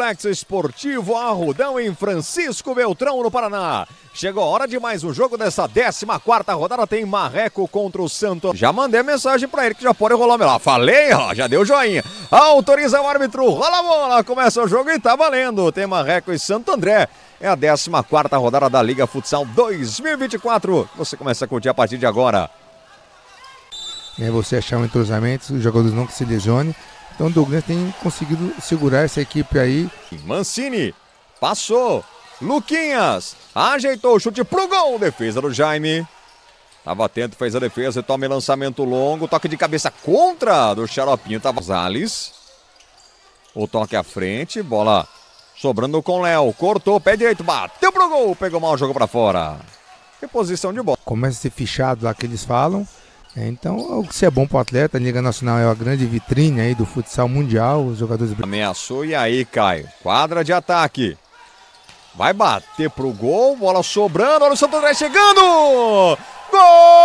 Complexo Esportivo Arrudão em Francisco Beltrão, no Paraná. Chegou a hora de mais um jogo dessa 14ª rodada. Tem Marreco contra o Santos. Já mandei a mensagem pra ele que já pode rolar lá. Falei, ó, já deu joinha. Autoriza o árbitro, rola a bola. Começa o jogo e tá valendo. Tem Marreco e Santo André. É a 14ª rodada da Liga Futsal 2024. Você começa a curtir a partir de agora. É você achar um entrosamento, os jogadores não que se lesione. Então o Douglas tem conseguido segurar essa equipe aí. Mancini passou. Luquinhas ajeitou o chute pro gol. Defesa do Jaime. Tava atento, fez a defesa e toma lançamento longo. Toque de cabeça contra do Xaropinho. Tava Zales. O toque à frente. Bola sobrando com o Léo. Cortou, pé direito, bateu pro gol. Pegou mal o jogo pra fora. Reposição de bola. Começa a ser fichado lá que eles falam. Então, se é bom para o atleta, a Liga Nacional é uma grande vitrine aí do futsal mundial, os jogadores... Ameaçou e aí, Caio. Quadra de ataque. Vai bater pro gol, bola sobrando, olha o Santo André chegando! Gol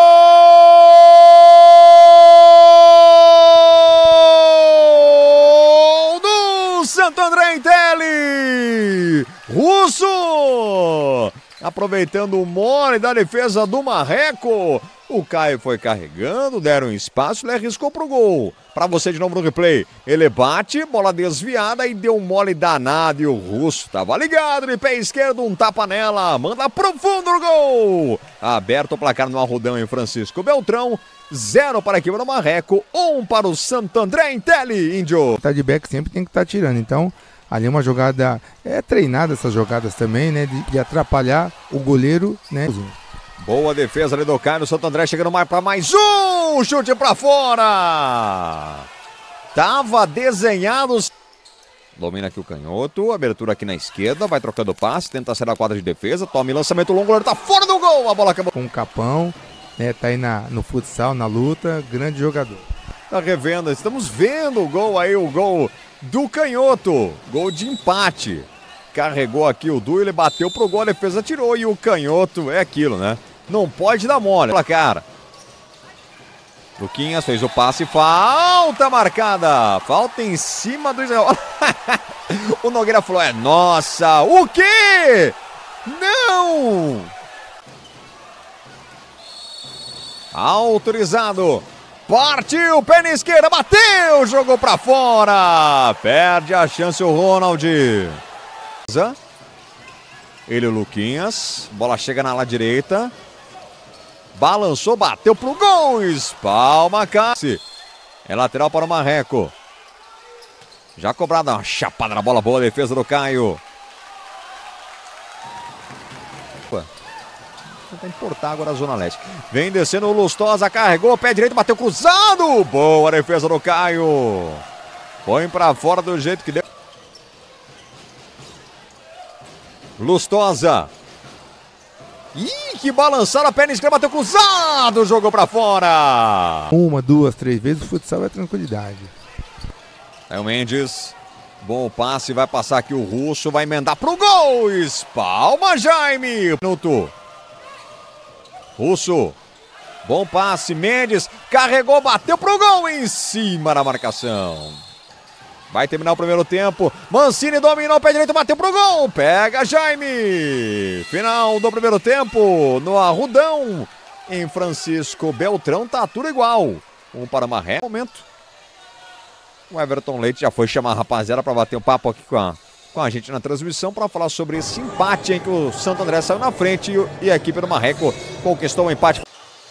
do Santo André Intelli! Russo! Aproveitando o mole da defesa do Marreco. O Caio foi carregando, deram espaço, ele arriscou pro gol. Pra você de novo no replay. Ele bate, bola desviada e deu um mole danado. E o Russo tava ligado de pé esquerdo, um tapa nela. Manda pro fundo o gol. Aberto o placar no Arrudão em Francisco Beltrão. 0 para a equipe do Marreco, 1 para o Santo André Intelli, Índio. Tá de back sempre tem que estar tirando, então... Ali é uma jogada, é treinada essas jogadas também, né? De atrapalhar o goleiro, né? Boa defesa ali do Caio, Santo André chegando mais para mais um, chute para fora. Tava desenhado. Domina aqui o canhoto, abertura aqui na esquerda, vai trocando passe, tenta sair da quadra de defesa, toma lançamento longo, o goleiro tá fora do gol, a bola acabou. Com o Capão, né? Tá aí no futsal, na luta, grande jogador. Tá revendo, estamos vendo o gol aí, o gol do canhoto, gol de empate. Carregou aqui o Du, ele bateu pro gol, a defesa tirou e o canhoto é aquilo, né? Não pode dar mole. Placar. Luquinhas fez o passe, falta marcada. Falta em cima do Israel. O Nogueira falou, é nossa, o quê? Não! Autorizado. Partiu, pé na esquerda, bateu, jogou pra fora. Perde a chance o Ronald. Ele, o Luquinhas. Bola chega na ala direita. Balançou, bateu pro gol. Espalma, Cassi. É lateral para o Marreco. Já cobrada, uma chapada na bola, boa defesa do Caio. Tentar importar agora a Zona Leste. Vem descendo o Lustosa, carregou, pé direito, bateu cruzado. Boa defesa do Caio. Põe pra fora do jeito que deu. Lustosa. Ih, que balançada, a perna esquerda, bateu cruzado, jogou pra fora. 1, 2, 3 vezes, o futsal é tranquilidade. Aí o Mendes. Bom passe, vai passar aqui o Russo, vai emendar pro gol. Espalma, Jaime. Minuto. Russo, bom passe, Mendes, carregou, bateu pro gol em cima da marcação. Vai terminar o primeiro tempo, Mancini dominou, pé direito, bateu pro gol, pega Jaime. Final do primeiro tempo no Arrudão, em Francisco Beltrão, tá tudo igual. Para Marreco, momento. O Everton Leite já foi chamar a rapaziada para bater um papo aqui com a gente na transmissão para falar sobre esse empate em que o Santo André saiu na frente e a equipe do Marreco conquistou o empate.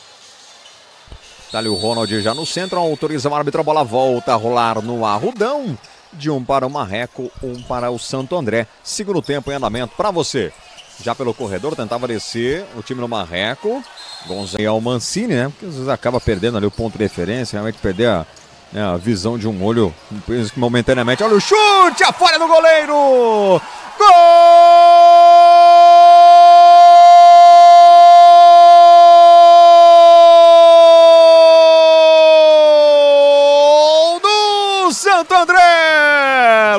Tá ali o Ronald já no centro, autoriza o árbitro, a bola volta a rolar no Arrudão. De 1 para o Marreco, 1 para o Santo André. Segundo tempo em andamento para você. Já pelo corredor tentava descer o time do Marreco. Gonzalo Mancini, né? Porque às vezes acaba perdendo ali o ponto de referência, realmente perder a visão de um olho momentaneamente. Olha o chute, a falha do goleiro! Gol do Santo André!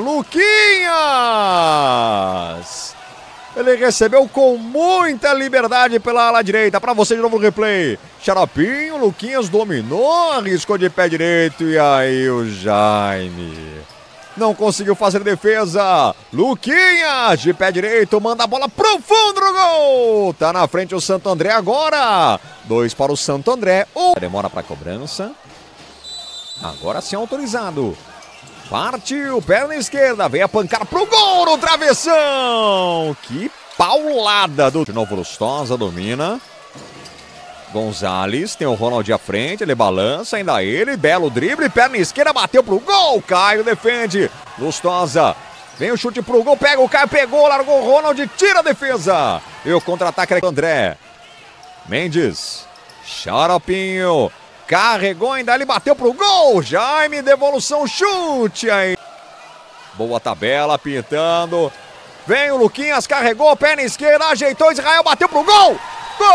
Luquinhas! Ele recebeu com muita liberdade pela ala direita. Para você de novo no replay. Xaropinho, Luquinhas dominou, arriscou de pé direito. E aí o Jaime. Não conseguiu fazer defesa. Luquinhas de pé direito, manda a bola pro fundo do gol. Tá na frente o Santo André agora. 2 para o Santo André. Demora para cobrança. Agora sim autorizado. Partiu, perna esquerda, vem a pancada pro gol no travessão. Que paulada do... De novo Lustosa, domina. Gonzalez, tem o Ronald à frente, ele balança, ainda ele, belo drible, perna esquerda, bateu pro gol, Caio defende, Lustosa, vem o chute pro gol, pega o Caio, pegou, largou o Ronald, tira a defesa, e o contra-ataque é André, Mendes, Xaropinho, carregou, ainda ele bateu pro gol, Jaime, devolução, chute aí, boa tabela, pintando, vem o Luquinhas, carregou, perna esquerda, ajeitou, Israel, bateu pro gol, gol!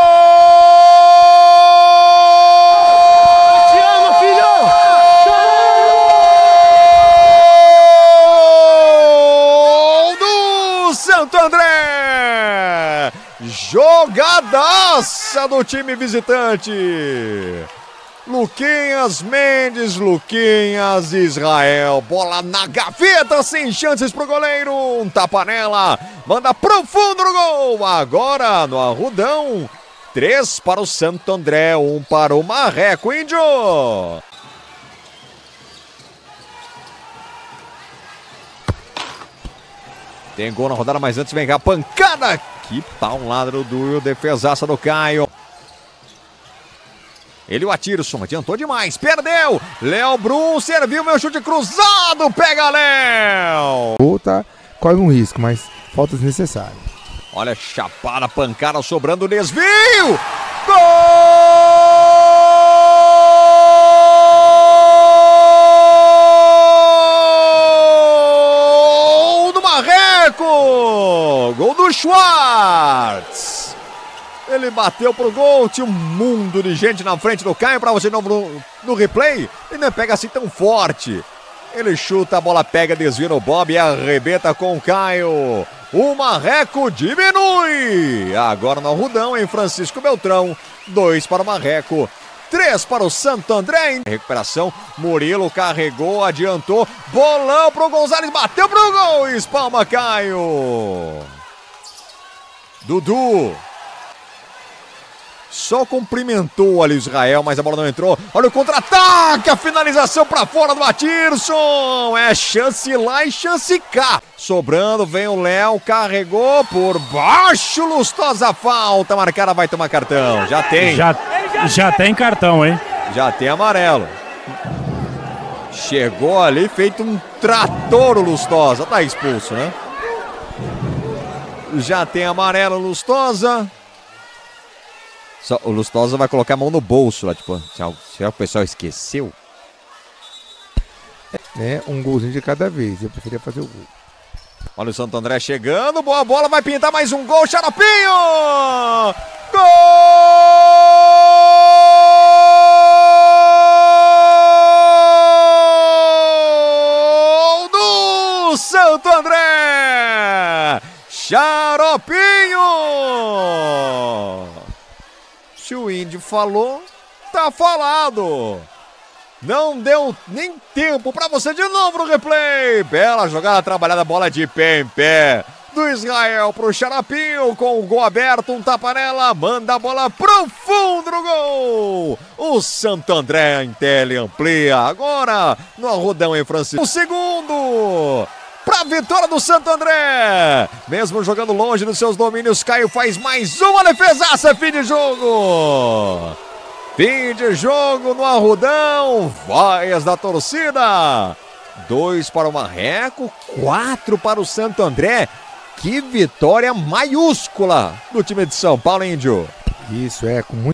Te amo, filhão! Gol do Santo André! Jogadaça do time visitante! Luquinhas, Mendes, Luquinhas, Israel, bola na gaveta, sem chances pro goleiro, um tapa nela, manda pro fundo do gol, agora no Arrudão, 3 para o Santo André, 1 para o Marreco Índio. Tem gol na rodada, mas antes vem cá a pancada, que paulada do Duio, defesaça do Caio. Ele o Atirson, adiantou demais, perdeu. Léo Brum serviu, meu chute cruzado, pega Léo. Volta, corre um risco, mas faltas necessárias. Olha, chapada, pancada, sobrando o desvio. Gol do Marreco. Gol do Schwartz. Ele bateu pro gol, tinha um mundo de gente na frente do Caio, pra você não no replay, ele não pega assim tão forte. Ele chuta, a bola pega, desvia no Bob e arrebenta com o Caio. O Marreco diminui. Agora no Arrudão, em Francisco Beltrão, 2 para o Marreco, 3 para o Santo André. Recuperação, Murilo carregou, adiantou, bolão pro Gonzalez, bateu pro gol, espalma Caio. Dudu. Só cumprimentou ali o Israel, mas a bola não entrou. Olha o contra-ataque, a finalização para fora do Atirson. É chance lá e chance cá. Sobrando, vem o Léo, carregou por baixo, Lustosa, falta marcada, vai tomar cartão. Já tem. Já tem cartão, hein? Já tem amarelo. Chegou ali, feito um trator o Lustosa. Tá expulso, né? Já tem amarelo, Lustosa. O Lustosa vai colocar a mão no bolso lá, tipo, será que o pessoal esqueceu? É, um golzinho de cada vez, eu preferia fazer o gol. Olha o Santo André chegando, boa bola, vai pintar mais um gol, Xaropinho! Gol do Santo André! Xaropinho! Se o Índio falou, tá falado. Não deu nem tempo para você de novo no replay. Bela jogada trabalhada, bola de pé em pé. Do Israel pro Xaropinho, com o gol aberto, um tapa nela, manda a bola pro fundo do gol. O Santo André em tele amplia, agora no Arrudão em Francisco. O segundo para a vitória do Santo André. Mesmo jogando longe dos seus domínios, Caio faz mais uma defesaça. Fim de jogo. Fim de jogo no Arrudão. Vaias da torcida. 2 para o Marreco, 4 para o Santo André. Que vitória maiúscula do time de São Paulo, Índio. Isso, com muito